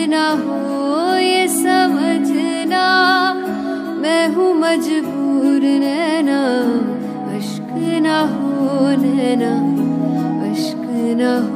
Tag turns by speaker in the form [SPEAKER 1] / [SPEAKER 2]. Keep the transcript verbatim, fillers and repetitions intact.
[SPEAKER 1] ना हो ये समझना, मैं हूँ मजबूर नैना, अश्क ना हो नैना, अश्क ना हो।